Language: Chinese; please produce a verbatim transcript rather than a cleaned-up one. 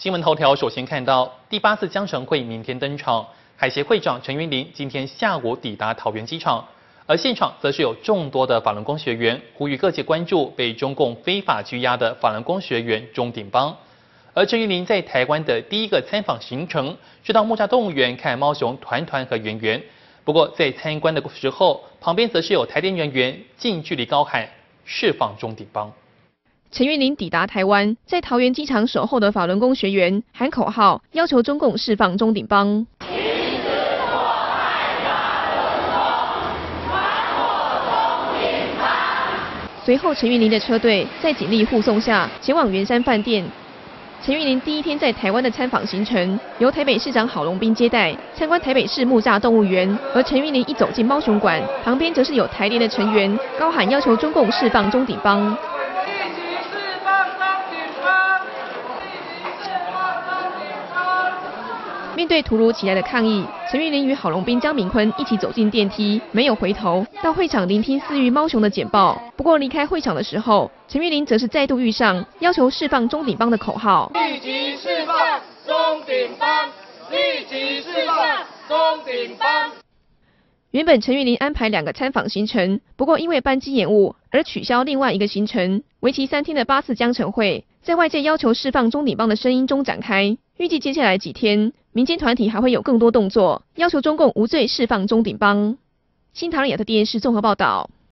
新闻头条首先看到第八次江城会明天登场，海协会长陈云林今天下午抵达桃园机场，而现场则是有众多的法轮功学员，呼吁各界关注被中共非法拘押的法轮功学员钟鼎邦。而陈云林在台湾的第一个参访行程是到木栅动物园看猫熊团团和圆圆，不过在参观的时候，旁边则是有台联人员近距离高喊释放钟鼎邦。 陈云林抵达台湾，在桃园机场守候的法轮功学员喊口号，要求中共释放钟鼎邦。随后，陈云林的车队在警力护送下前往圆山饭店。陈云林第一天在台湾的参访行程，由台北市长郝龙斌接待，参观台北市木栅动物园。而陈云林一走进猫熊馆，旁边则是有台联的成员高喊要求中共释放钟鼎邦。面对突如其来的抗议，陈云林与郝龙斌、江炳坤一起走进电梯，没有回头，到会场聆听饲育猫熊的简报。不过离开会场的时候，陈云林则是再度遇上要求释放钟鼎邦的口号。 立即释放钟鼎邦！立即释放钟鼎邦！ 原本陈云林安排两个参访行程，不过因为班机延误而取消另外一个行程。为期三天的八次江城会，在外界要求释放钟鼎邦的声音中展开。预计接下来几天，民间团体还会有更多动作，要求中共无罪释放钟鼎邦。新唐人亚特电视综合报道。